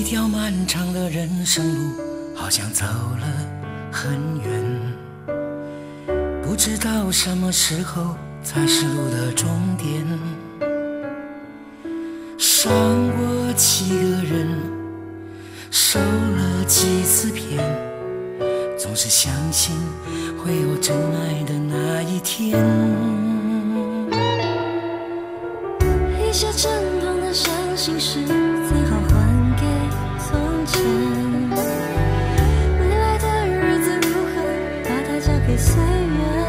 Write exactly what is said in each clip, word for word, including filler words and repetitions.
条漫长的人生路，好像走了很远，不知道什么时候才是路的终点。上过几个人，受了几次骗，总是相信会有真爱的那一天。 一些阵痛的伤心事，最好还给从前。未来的日子如何，把它交给岁月。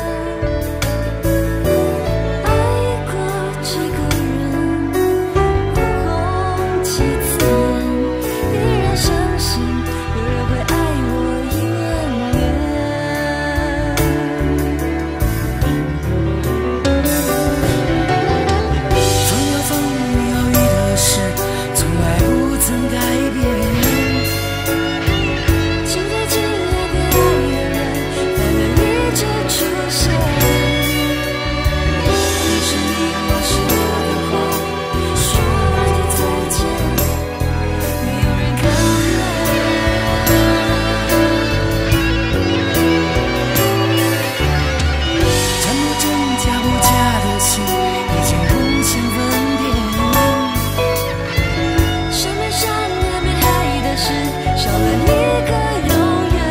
爱过几个人，不红几次眼，依然相信有人会爱我一年总有风雨有雨的事，从来不曾改变。 请最亲爱的爱的人，但愿一直出现。你是你，我是我的话，说完就再见，没有人看真不真假不假的心，已经不想分辨。 山没山也没海的事，少了一个永远。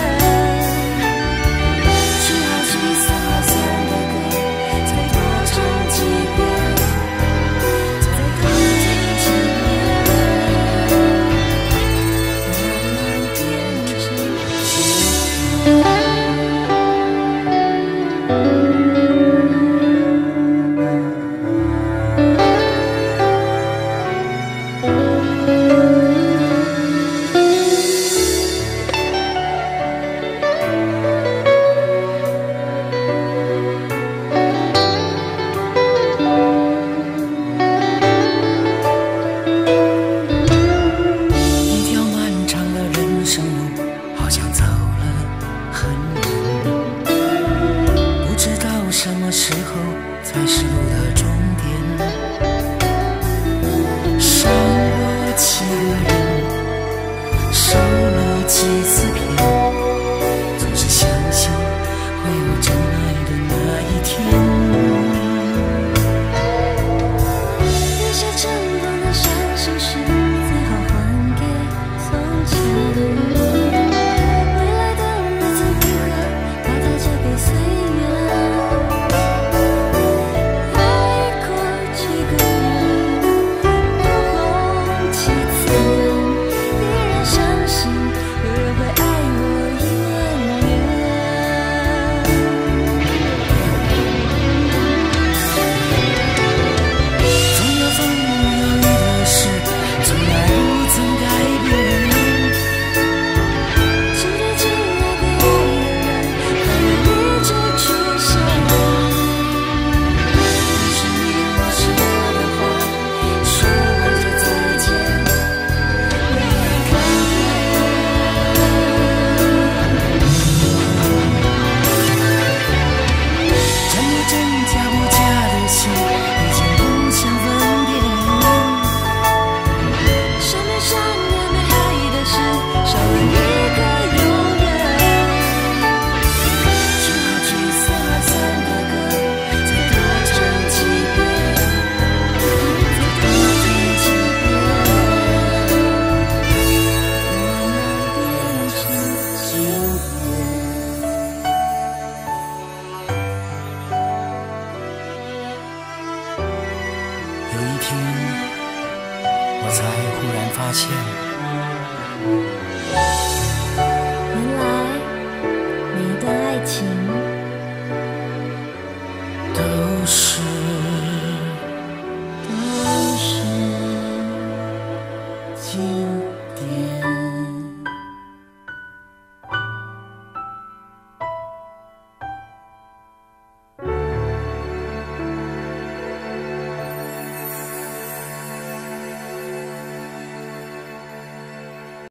去好聚散好散的歌，再多唱几遍，再多听几遍，慢慢变成几遍。 一条漫长的人生路，好像走了很远，不知道什么时候才是路的终点。伤过几个人，受了几次骗，总是相信会有真爱的那一天。 一些阵痛的伤心事，最好还给从前。未来的日子如何，把它交给岁月。爱过几个人，不红几次眼，依然相信有人会爱我一年年。 总有风雨有雨的事，从来不曾改变。 请最亲爱的爱的人，但愿一直出现。你是你，我是我的话，说完就再见，没有人看真不真假不假的心，已经不想分辨。 山没山也没海的事，少了一个永远。 去好聚散好散的歌，再多唱几遍，再多听几遍， 慢慢变成经典。 有一天，我才忽然发现。